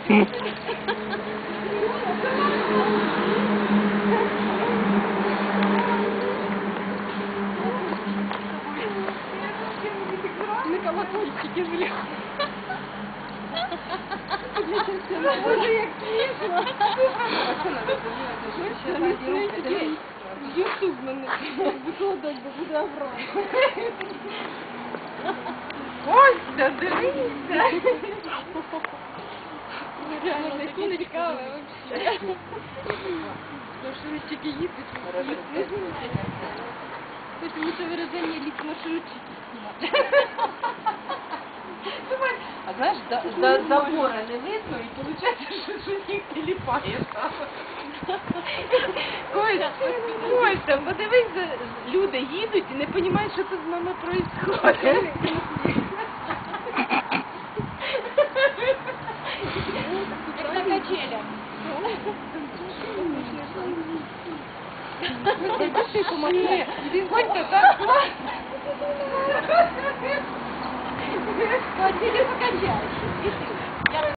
На колокольчики влез. Боже, як смішно. В Ютуб мене викладати, бо буде аврал. Ой, да дивися. Реально, не цікаве вообще. Маршрутчики їдуть. Хоч лучше вираження ліс маршрутчики знімати. А знаєш, до забора не видно, і виходить, що щось їх тіліпає. Костя, подивись, люди їдуть і не розуміють, що тут з нами відбувається. Як на качелях. Пиши, помогли. Костя, так класно. Ходили покачать.